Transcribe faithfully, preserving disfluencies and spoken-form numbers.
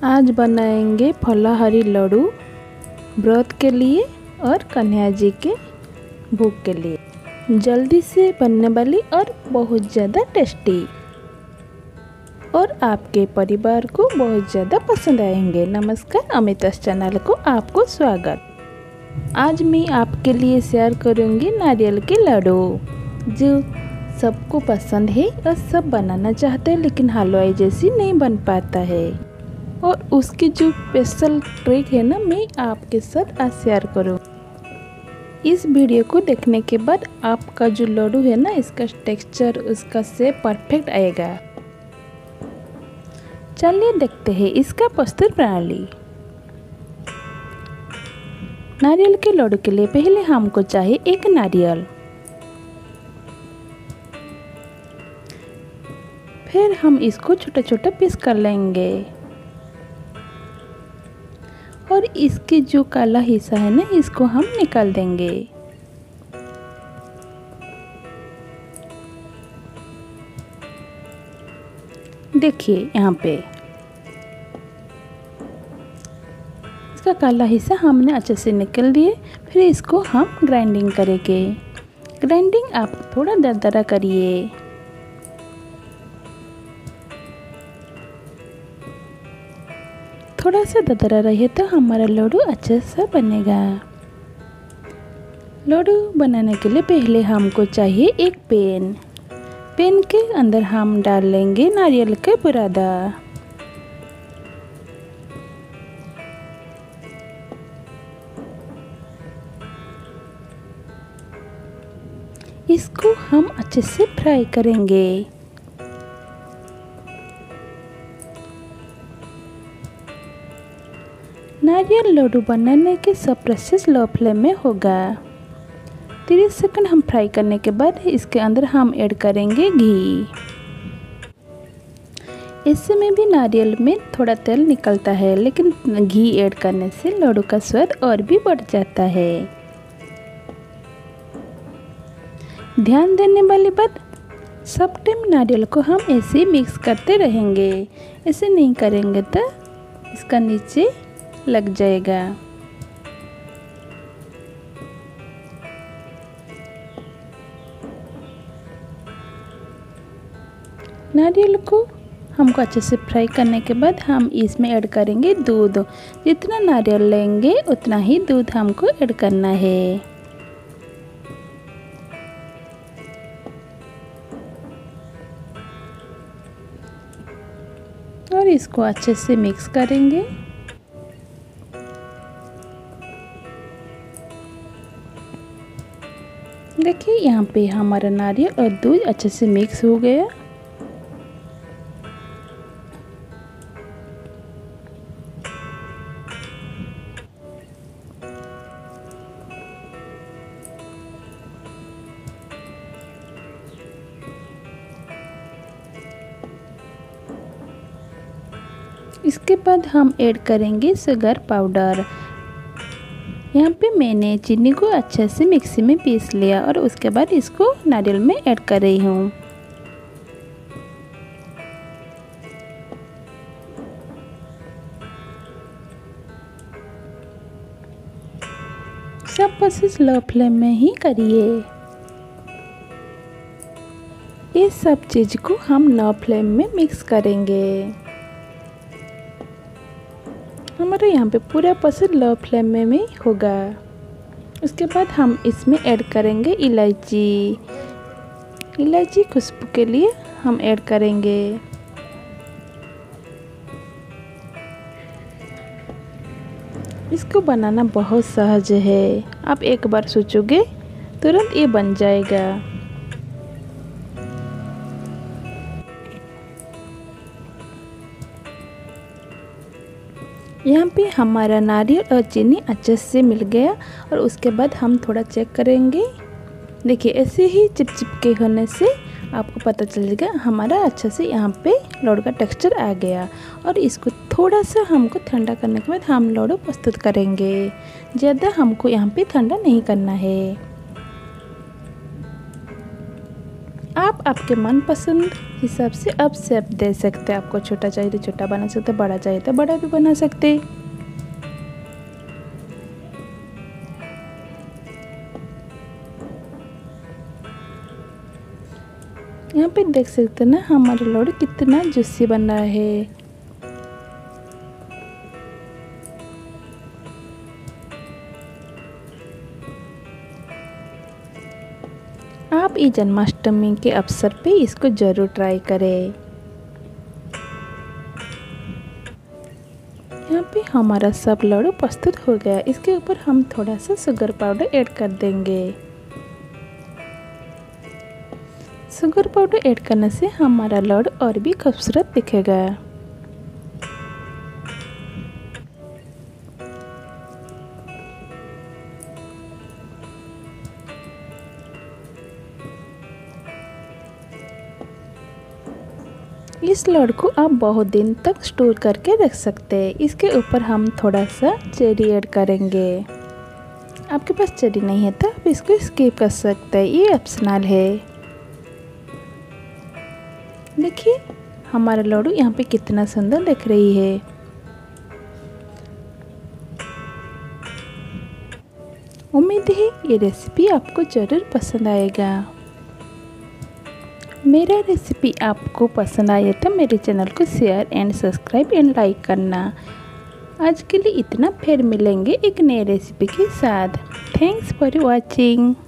आज बनाएंगे फलाहारी लड्डू व्रत के लिए और कन्हैया जी के भोग के लिए। जल्दी से बनने वाली और बहुत ज़्यादा टेस्टी और आपके परिवार को बहुत ज़्यादा पसंद आएंगे। नमस्कार, अमिता's चैनल को आपको स्वागत। आज मैं आपके लिए शेयर करूंगी नारियल के लड्डू जो सबको पसंद है और सब बनाना चाहते हैं, लेकिन हलवाई जैसी नहीं बन पाता है। और उसकी जो स्पेशल ट्रिक है ना, मैं आपके साथ आज शेयर करूँ। इस वीडियो को देखने के बाद आपका जो लड्डू है ना, इसका टेक्सचर, उसका शेप परफेक्ट आएगा। चलिए देखते हैं इसका प्रस्तुत प्रणाली। नारियल के लड्डू के लिए पहले हमको चाहिए एक नारियल। फिर हम इसको छोटा छोटा पीस कर लेंगे और इसके जो काला हिस्सा है ना, इसको हम निकाल देंगे। देखिए यहाँ पे इसका काला हिस्सा हमने अच्छे से निकाल दिए। फिर इसको हम ग्राइंडिंग करेंगे। ग्राइंडिंग आप थोड़ा दरदरा करिए। थोड़ा सा दरदरा रहे तो हमारा लड्डू अच्छे से बनेगा। लड्डू बनाने के लिए पहले हमको चाहिए एक पैन। पैन के अंदर हम डाल लेंगे नारियल के बुरादा। इसको हम अच्छे से फ्राई करेंगे। नारियल लड्डू बनाने के सब प्रोसेस लो फ्लेम में होगा। तीस सेकंड हम फ्राई करने के बाद इसके अंदर हम ऐड करेंगे घी। इससे में भी नारियल में थोड़ा तेल निकलता है, लेकिन घी ऐड करने से लड्डू का स्वाद और भी बढ़ जाता है। ध्यान देने वाली बात, सब टाइम नारियल को हम ऐसे मिक्स करते रहेंगे। ऐसे नहीं करेंगे तो इसका नीचे लग जाएगा। नारियल को हमको अच्छे से फ्राई करने के बाद हम इसमें ऐड करेंगे दूध। जितना नारियल लेंगे उतना ही दूध हमको ऐड करना है। और इसको अच्छे से मिक्स करेंगे। देखिए यहाँ पे हमारा नारियल और दूध अच्छे से मिक्स हो गया। इसके बाद हम ऐड करेंगे शुगर पाउडर। यहाँ पे मैंने चीनी को अच्छे से मिक्सी में पीस लिया और उसके बाद इसको नारियल में ऐड कर रही हूँ। सब प्रोसेस लो फ्लेम में ही करिए। ये सब चीज़ को हम लो फ्लेम में मिक्स करेंगे। हमारे यहाँ पे पूरा प्रोसेस लो फ्लेम में में होगा। उसके बाद हम इसमें ऐड करेंगे इलायची। इलायची खुशबू के लिए हम ऐड करेंगे। इसको बनाना बहुत सहज है। आप एक बार सोचोगे तुरंत ये बन जाएगा। यहाँ पे हमारा नारियल और चीनी अच्छे से मिल गया और उसके बाद हम थोड़ा चेक करेंगे। देखिए ऐसे ही चिपचिप के होने से आपको पता चलेगा हमारा अच्छा से यहाँ पे लड्डू का टेक्सचर आ गया। और इसको थोड़ा सा हमको ठंडा करने के बाद हम लड्डू प्रस्तुत करेंगे। ज़्यादा हमको यहाँ पे ठंडा नहीं करना है। आप आपके मनपसंद हिसाब से आप शेप दे सकते हैं। आपको छोटा चाहिए तो छोटा बना सकते, बड़ा चाहिए तो बड़ा भी बना सकते। यहाँ पे देख सकते हैं ना हमारा लड्डू कितना जूसी बन रहा है। आप ये जन्माष्टमी के अवसर पे इसको ज़रूर ट्राई करें। यहाँ पे हमारा सब लड्डू प्रस्तुत हो गया। इसके ऊपर हम थोड़ा सा शुगर पाउडर ऐड कर देंगे। शुगर पाउडर ऐड करने से हमारा लड्डू और भी खूबसूरत दिखेगा। इस लड्डू को आप बहुत दिन तक स्टोर करके रख सकते हैं। इसके ऊपर हम थोड़ा सा चेरी ऐड करेंगे। आपके पास चेरी नहीं है तो आप इसको स्किप कर सकते हैं, ये ऑप्शनल है। देखिए हमारा लड्डू यहाँ पे कितना सुंदर दिख रही है। उम्मीद है ये रेसिपी आपको ज़रूर पसंद आएगा। मेरा रेसिपी आपको पसंद आए तो मेरे चैनल को share and subscribe and like करना। आज के लिए इतना, फिर मिलेंगे एक नए रेसिपी के साथ। Thanks for watching.